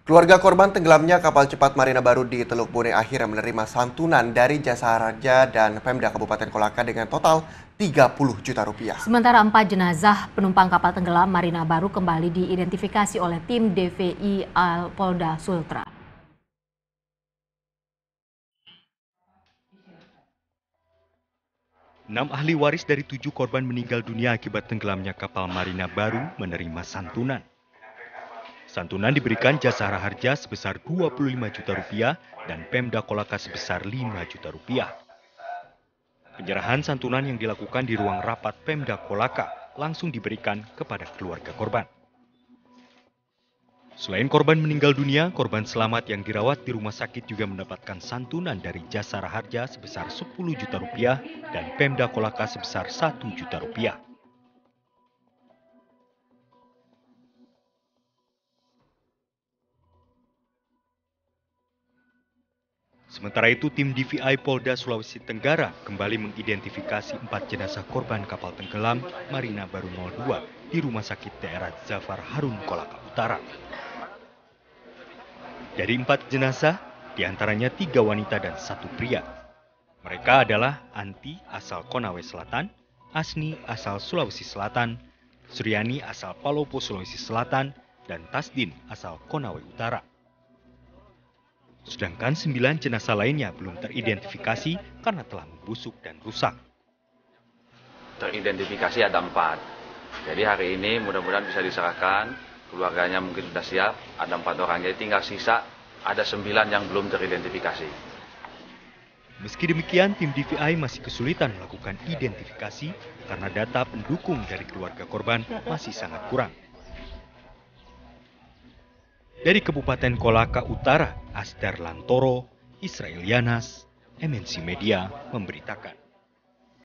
Keluarga korban tenggelamnya kapal cepat Marina Baru di Teluk Bone akhirnya menerima santunan dari Jasa Raja dan Pemda Kabupaten Kolaka dengan total 30 juta rupiah. Sementara 4 jenazah penumpang kapal tenggelam Marina Baru kembali diidentifikasi oleh tim DVI Polda Sultra. Enam ahli waris dari 7 korban meninggal dunia akibat tenggelamnya kapal Marina Baru menerima santunan. Santunan diberikan Jasara Harja sebesar 25 juta rupiah dan Pemda Kolaka sebesar 5 juta rupiah. Penyerahan santunan yang dilakukan di ruang rapat Pemda Kolaka langsung diberikan kepada keluarga korban. Selain korban meninggal dunia, korban selamat yang dirawat di rumah sakit juga mendapatkan santunan dari Jasara Harja sebesar 10 juta rupiah dan Pemda Kolaka sebesar 1 juta rupiah. Sementara itu, tim DVI Polda Sulawesi Tenggara kembali mengidentifikasi 4 jenazah korban kapal tenggelam Marina Baru 02 di Rumah Sakit Daerah Zafar Harun Kolaka Utara. Dari 4 jenazah, diantaranya 3 wanita dan 1 pria. Mereka adalah Anti asal Konawe Selatan, Asni asal Sulawesi Selatan, Suryani asal Palopo Sulawesi Selatan, dan Tasdin asal Konawe Utara. Sedangkan 9 jenazah lainnya belum teridentifikasi karena telah membusuk dan rusak. Teridentifikasi ada 4. Jadi hari ini mudah-mudahan bisa diserahkan, keluarganya mungkin sudah siap, ada 4 orang. Jadi tinggal sisa, ada 9 yang belum teridentifikasi. Meski demikian, tim DVI masih kesulitan melakukan identifikasi karena data pendukung dari keluarga korban masih sangat kurang. Dari Kabupaten Kolaka Utara, Asdar Lantoro, Israel Yanas, MNC Media memberitakan.